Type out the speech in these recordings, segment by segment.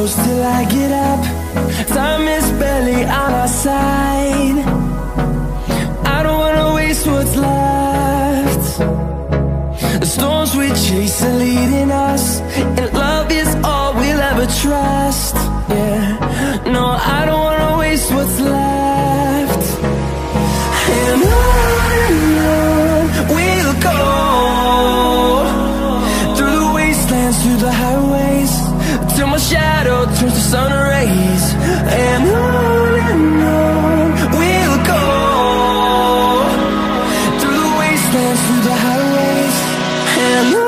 close till I get up. Time is barely on our side. I don't wanna waste what's left. The storms we chase are leading us, and love is all we'll ever trust. Yeah, no, I don't wanna waste what's left. And on we'll go, through the wastelands, through the highways, till my shadow turns to sun rays. And on we'll go, through the wastelands, through the highways, and on we'll go.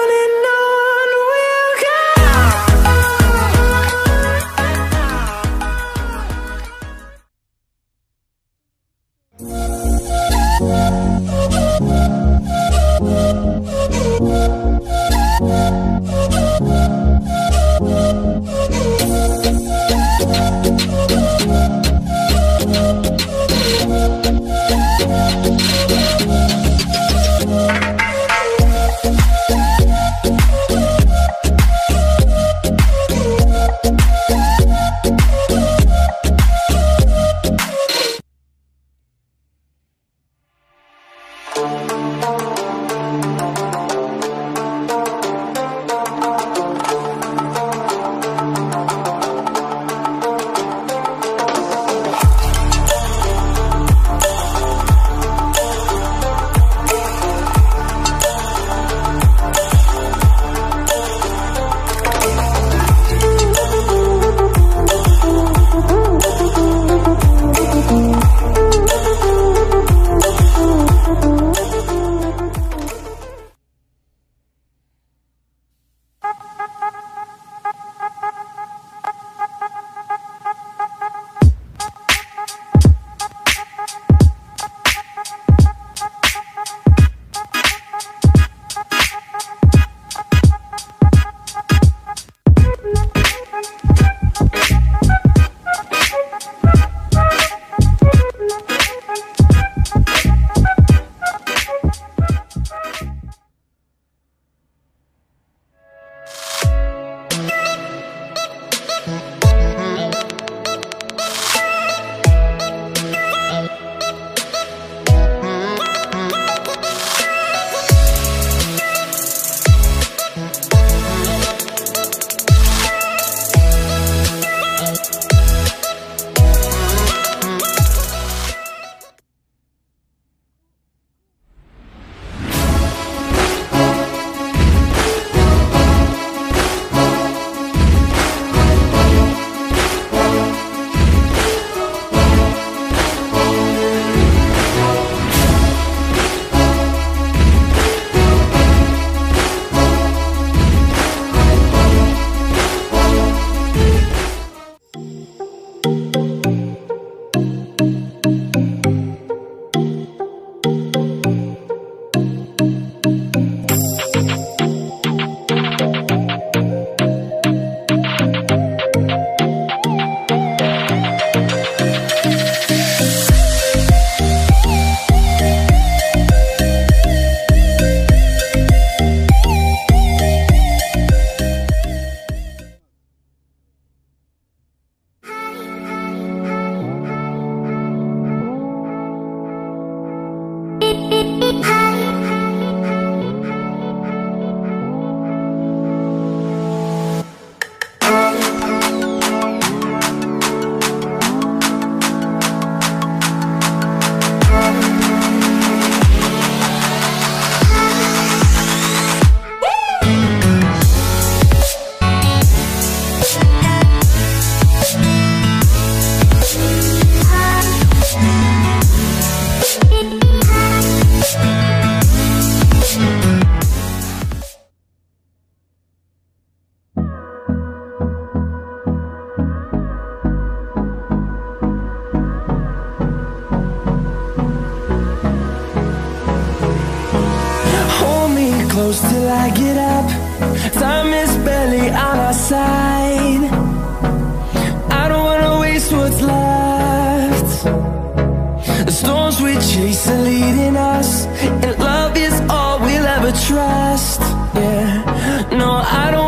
close till I get up. Time is barely on our side. I don't wanna waste what's left. The storms we chase are leading us, and love is all we'll ever trust. Yeah, no, I don't